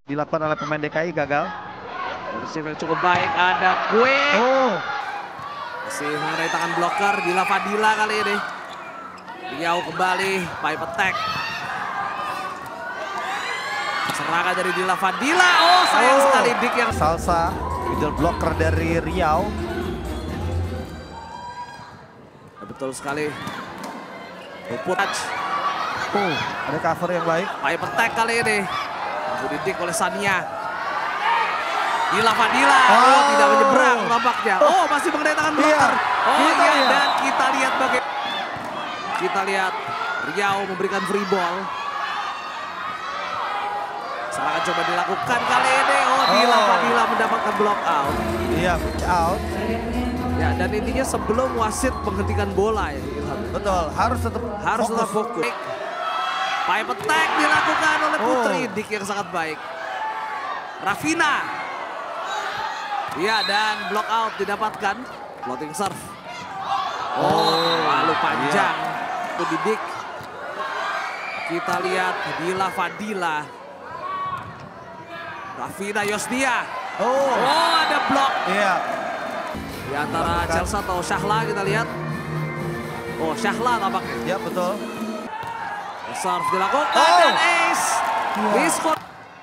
dilakukan oleh pemain DKI gagal. Receive yang cukup baik, ada Kue. Masih mengenai tangan blocker Dila Fadila kali ini. Riau kembali, pipe attack. Serangan dari Dila Fadila, sayang sekali Dik yang Salsa, middle blocker dari Riau. Betul sekali. Luput. Ada cover yang baik. Pipe attack kali ini. Didik oleh Sania. Dila Fadila, tidak menyeberang nampaknya. Masih mengenai tangan blocker. Dan kita lihat bagaimana. Kita lihat Riau memberikan free ball. Serangan coba dilakukan kali ini. Dila Fadila mendapatkan block out. Iya, out. Ya, dan intinya sebelum wasit menghentikan bola ya. Betul, harus tetap fokus. Pipe attack dilakukan oleh Putri Dik yang sangat baik. Rafina. Ya, dan block out didapatkan. Floating serve. Terlalu panjang. Itu Didik. Kita lihat Dila Fadila. Rafina Yosdia. Ada blok. Iya. Di antara Chelsea atau Syahla kita lihat. Syahla tampaknya. Ya, betul. Serve dilakukan dan ace. Diskon.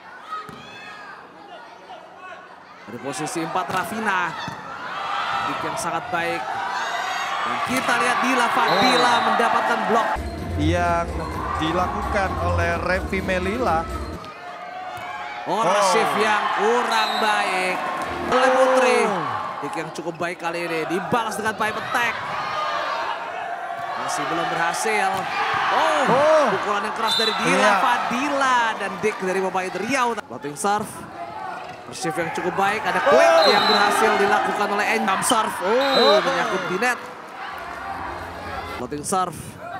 Dari posisi 4 Rafina. Dik yang sangat baik. Dan kita lihat Dila Fadila mendapatkan blok. Yang dilakukan oleh Revi Melila. Receive yang kurang baik oleh Putri. Dik yang cukup baik kali ini. Dibalas dengan pipe attack. Masih belum berhasil. Pukulan yang keras dari Dila Fadila dan Dik dari pemain Riau. Floating serve. Receive yang cukup baik. Ada quick yang berhasil dilakukan oleh Enjam serve. Menyangkut di net. Floating serve.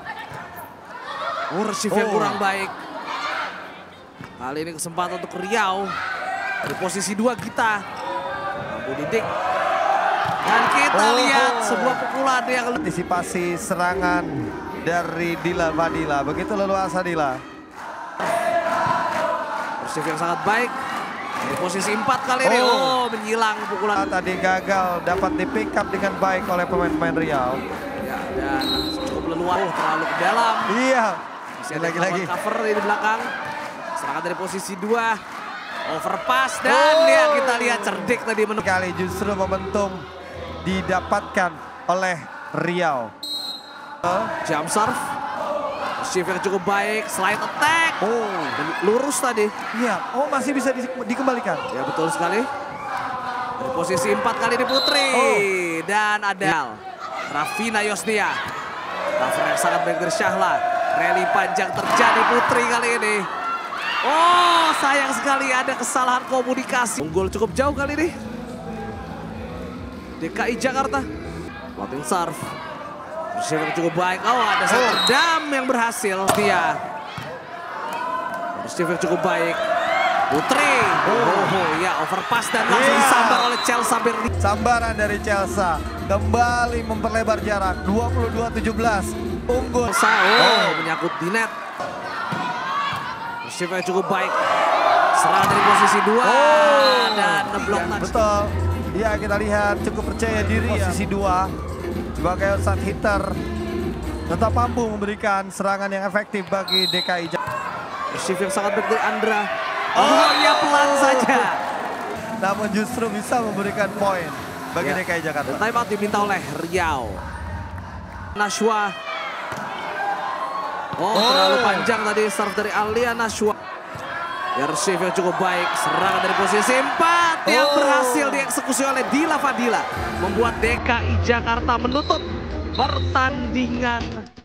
Receive yang kurang baik. Kali ini kesempatan untuk Riau. Di posisi 2 kita. Mampu Didik. Dan kita lihat sebuah pukulan yang antisipasi serangan dari Dila Fadila. Begitu leluasa Dila. Receive yang sangat baik. Di posisi 4 kali ini. Menyilang pukulan. Tadi gagal dapat di pick up dengan baik oleh pemain-pemain Riau. Ya, dan cukup leluasa. Terlalu ke dalam. Iya. Masih ada lagi cover di belakang. Serangan dari posisi 2. Overpass dan kita lihat cerdik tadi kali justru momentum didapatkan oleh Riau. Jump serve. Receive yang cukup baik. Slide attack. Dan lurus tadi. Iya. Masih bisa dikembalikan. Ya, betul sekali. Dari posisi 4 kali ini Putri. Dan ada Rafina Yosdia. Cover yang sangat baik dari Syahla. Rally panjang terjadi Putri kali ini. Sayang sekali ada kesalahan komunikasi. Unggul cukup jauh kali ini. DKI Jakarta. Floating serve. Receive yang cukup baik. Ada satu dam yang berhasil. Dia. Receive yang cukup baik. Putri. Ya, overpass dan langsung disambar oleh Chelsea. Sambaran dari Chelsea. Kembali memperlebar jarak. 22-17. Unggul. Menyangkut di net. Receive yang cukup baik. Serangan dari posisi 2. Dan ngeblok. Betul. Ya, kita lihat cukup percaya diri posisi 2 sebagai outside hitter tetap mampu memberikan serangan yang efektif bagi DKI Jakarta. Receive yang sangat baik dari Andra. Pelan saja. Namun justru bisa memberikan poin bagi DKI Jakarta. Time out diminta oleh Riau. Nashwa. Terlalu panjang tadi serve dari Alia Nashwa. Ya, receive yang cukup baik. Serangan dari posisi 4 yang berhasil dieksekusi oleh Dila Fadila. Membuat DKI Jakarta menutup pertandingan.